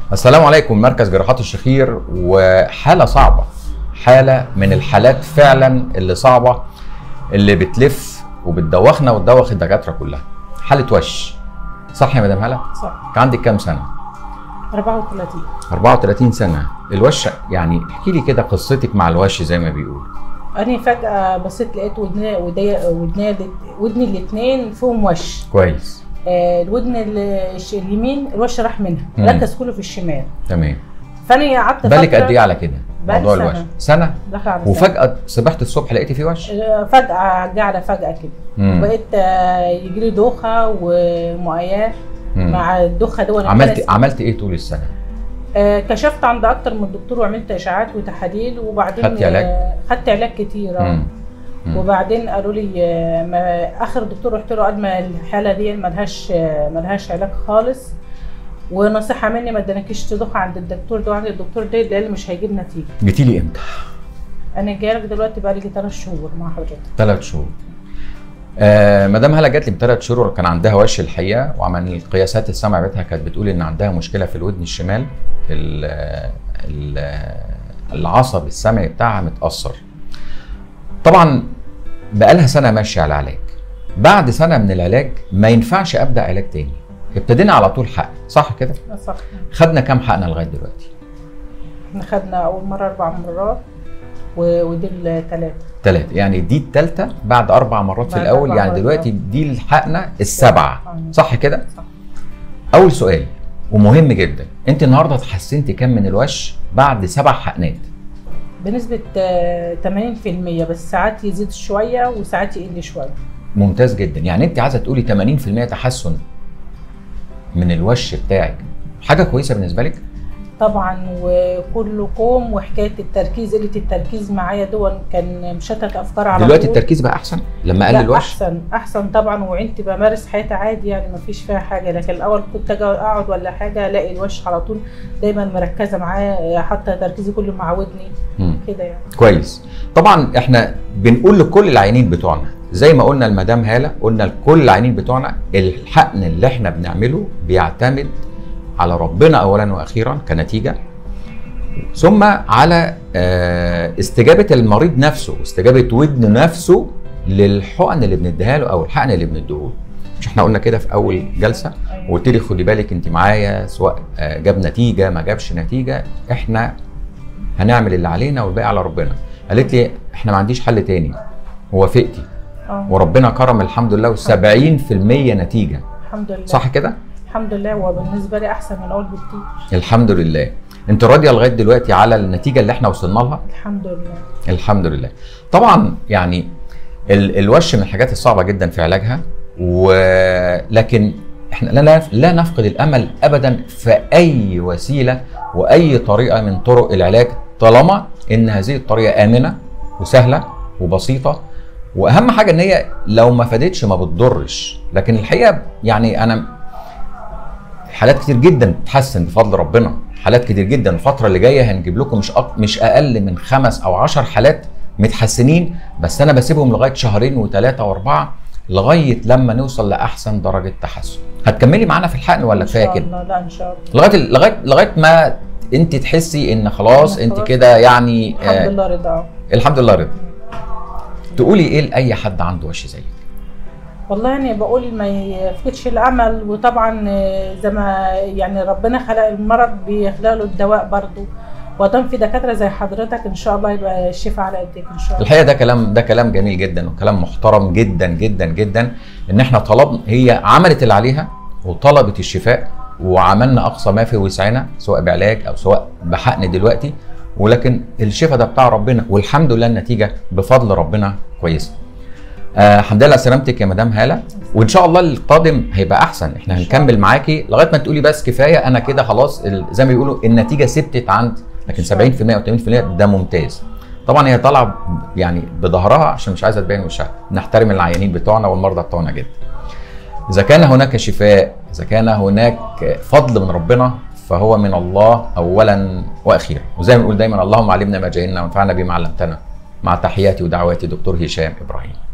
السلام عليكم. مركز جراحات الشخير، وحالة صعبة، حالة من الحالات فعلا اللي صعبة، اللي بتلف وبتدوخنا وتدوخ الدكاترة كلها. حالة وش، صح يا مدام هالة؟ صح. كان عندك كام سنة؟ 34. 34 سنة. الوش يعني احكي لي كده قصتك مع الوش زي ما بيقولوا. أنا فجأة بصيت لقيت ودني الاثنين فيهم وش. كويس. الودن اليمين الوش راح منها، ركز كله في الشمال. تمام. فأنا قعدت فترة. بالك قد إيه على كده؟ موضوع الوش سنة؟ وفجأة صبحت الصبح لقيتي فيه وش؟ فجأة جه على فجأة كده. بقيت يجي لي دوخة ومؤياه. مع الدوخة دول عملت إيه طول السنة؟ كشفت عند اكتر من دكتور وعملت اشعاعات وتحاليل، وبعدين خدت علاج كتير. وبعدين قالوا لي اخر دكتور رحت له قال ما الحاله دي ملهاش علاج خالص، ونصيحه مني ما ادانكيش تدوخي عند الدكتور ده وعند الدكتور ده لان مش هيجيب نتيجه. جيتي لي امتى؟ انا جايه لك دلوقتي بقى لي 3 شهور مع حضرتك. 3 شهور. مدام هالة جات لي ب3 شهور، كان عندها وش الحقيقه، وعمل القياسات السمع بتاعتها كانت بتقول ان عندها مشكله في الودن الشمال، العصب السمعي بتاعها متاثر. طبعا بقالها سنه ماشيه على علاج. بعد سنه من العلاج ما ينفعش ابدا علاج تاني، ابتدينا على طول حقن، صح كده؟ صح. خدنا كام حقنه لغايه دلوقتي؟ احنا خدنا اول مره 4 مرات ودي ال3. يعني دي الثالثه بعد 4 مرات في الاول، يعني دلوقتي دي الحقنه ال7، صح كده؟ صح. اول سؤال ومهم جدا، انت النهارده اتحسنتي كام من الوش بعد 7 حقنات؟ بنسبه 80%، بس ساعات يزيد شويه وساعات يقل شويه. ممتاز جدا. يعني انت عايزه تقولي 80% تحسن من الوش بتاعك، حاجه كويسه بالنسبه لك؟ طبعا، وكله كوم، وحكايه التركيز، قله التركيز معايا دول كان مشتت افكار على دلوقتي التركيز بقى احسن لما قل الوش؟ احسن طبعا، وعندي بمارس حياتي عادي، يعني ما فيش فيها حاجه. لكن الاول كنت اجي اقعد ولا حاجه الاقي الوش على طول دايما مركزه معاه، حتى تركيزي كله مع ودني كده يعني. كويس. طبعا احنا بنقول لكل العيانين بتوعنا زي ما قلنا لمدام هالة، قلنا لكل العيانين بتوعنا الحقن اللي احنا بنعمله بيعتمد على ربنا اولا واخيرا كنتيجه، ثم على استجابه المريض نفسه، استجابه ودن نفسه للحقن اللي بنديها له او الحقن اللي بنديه له. مش احنا قلنا كده في اول جلسه وقلت لي خدي بالك انت معايا، سواء جاب نتيجه ما جابش نتيجه احنا هنعمل اللي علينا والباقي على ربنا. قالت لي احنا ما عنديش حل تاني، ووافقتي وربنا كرم الحمد لله، و70% نتيجه. الحمد لله. صح كده؟ الحمد لله، وبالنسبه لي احسن من الاول بكتير. الحمد لله. انت راضيه لغايه دلوقتي على النتيجه اللي احنا وصلنا لها؟ الحمد لله. الحمد لله. طبعا يعني الوش من الحاجات الصعبه جدا في علاجها، ولكن احنا لا نفقد الامل ابدا في اي وسيله واي طريقه من طرق العلاج، طالما ان هذه الطريقه امنه وسهله وبسيطه، واهم حاجه ان هي لو ما فادتش ما بتضرش. لكن الحقيقه يعني انا حالات كتير جدا بتتحسن بفضل ربنا، حالات كتير جدا. الفتره اللي جايه هنجيب لكم مش اقل من 5 أو 10 حالات متحسنين، بس انا بسيبهم لغايه 2 و3 و4 لغايه لما نوصل لاحسن درجه تحسن. هتكملي معانا في الحقن ولا كفايه كده؟ ان شاء الله. لا ان شاء الله لغايه ما انت تحسي ان خلاص انت كده يعني الحمد لله رضا. الحمد لله رضا. تقولي ايه لاي حد عنده وش زيك؟ والله يعني بقول ما يفقدش الامل، وطبعا زي ما يعني ربنا خلق المرض بيخلق له الدواء برضه، ودام في دكاتره زي حضرتك ان شاء الله يبقى الشفاء على ايديك ان شاء الله. الحقيقه ده كلام جميل جدا وكلام محترم جدا جدا جدا، ان احنا طلبنا، هي عملت اللي عليها وطلبت الشفاء، وعملنا اقصى ما في وسعنا سواء بعلاج او سواء بحقن دلوقتي، ولكن الشفاء ده بتاع ربنا، والحمد لله النتيجه بفضل ربنا كويسه. الحمد لله على سلامتك يا مدام هالة، وان شاء الله القادم هيبقى احسن. احنا هنكمل معاكي لغايه ما تقولي بس كفايه، انا كده خلاص زي ما بيقولوا النتيجه ثبتت عندي. لكن 70% او 80% ده ممتاز. طبعا هي طالعه يعني بظهرها عشان مش عايزه تبين وشها. نحترم العيانين بتوعنا والمرضى بتوعنا جدا. اذا كان هناك شفاء، اذا كان هناك فضل من ربنا، فهو من الله اولا واخيرا. وزي ما بنقول دايما اللهم علمنا ما جهلنا وانفعنا بما علمتنا. مع تحياتي ودعواتي دكتور هشام ابراهيم.